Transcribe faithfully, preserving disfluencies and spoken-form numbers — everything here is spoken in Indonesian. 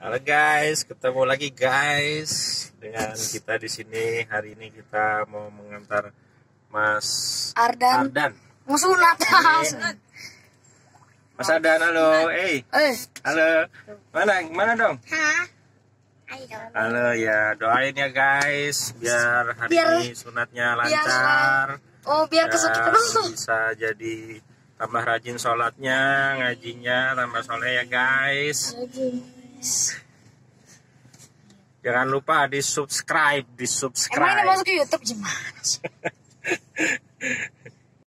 Halo guys, ketemu lagi guys dengan kita di sini. Hari ini kita mau mengantar Mas Ardan. Ardan. Mau sunat. Mas Ardan, halo. Eh, Eh, halo. Mana? Mana dong? hah? Ayo. Halo ya, doain ya guys biar hari Biar- ini sunatnya lancar. Oh, biar Dan kesakitan. bisa jadi tambah rajin sholatnya, ngajinya, tambah soleh ya guys. Jangan lupa di subscribe, di Emang ini subscribe. masuk ke YouTube gimana sih?